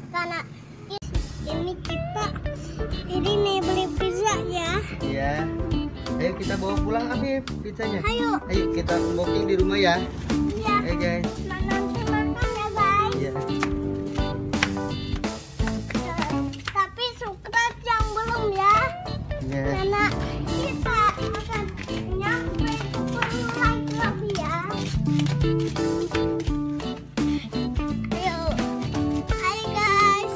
karena ini kita nih beli pizza ya. Iya. Ayo kita bawa pulang Afif pizzanya. Ayo. Ayo kita unboxing di rumah ya. Iya. Ayo guys. Nanti makan ya guys. Iya. Tapi subscribe yang belum ya. Iya. Karena kita akan nyampe 10 like lebih ya. Ayo. Ayo guys.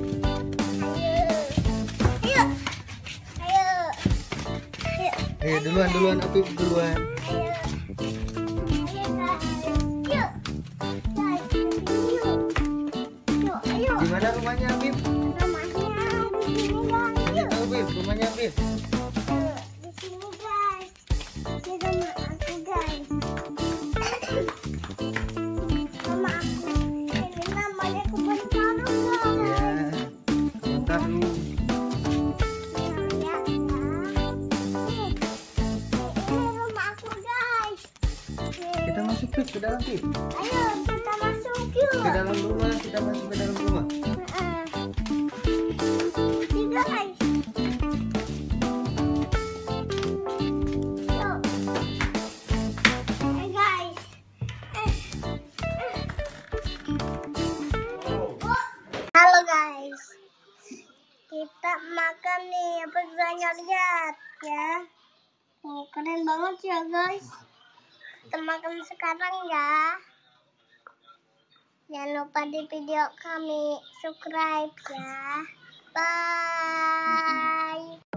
Ayo. Ayo. Ayo. Ayo duluan Afif duluan. Ayo. Ayo guys. Yuk. Guys, yuk. Yuk, ayo. Di mana rumahnya Afif? Rumahnya di sini guys. Kasih Yuk. tahu Afif, rumahnya Afif. Di sini guys. Di rumah aku guys. Rumah aku. Ini namanya kebun taruh guys. Iya. Bentar dulu. Ya, nih. Ini rumah aku guys. Nih. Kita masuk Fif ke dalam Fif. Ayo kita masuk yuk. Ke dalam rumah, kita masuk ke dalam rumah. Nih guys. Yuk. Hey guys. Halo guys. Kita makan nih pizzanya, lihat ya. Oh, keren banget ya guys. Kita makan sekarang ya. Jangan lupa di video kami subscribe ya. Bye.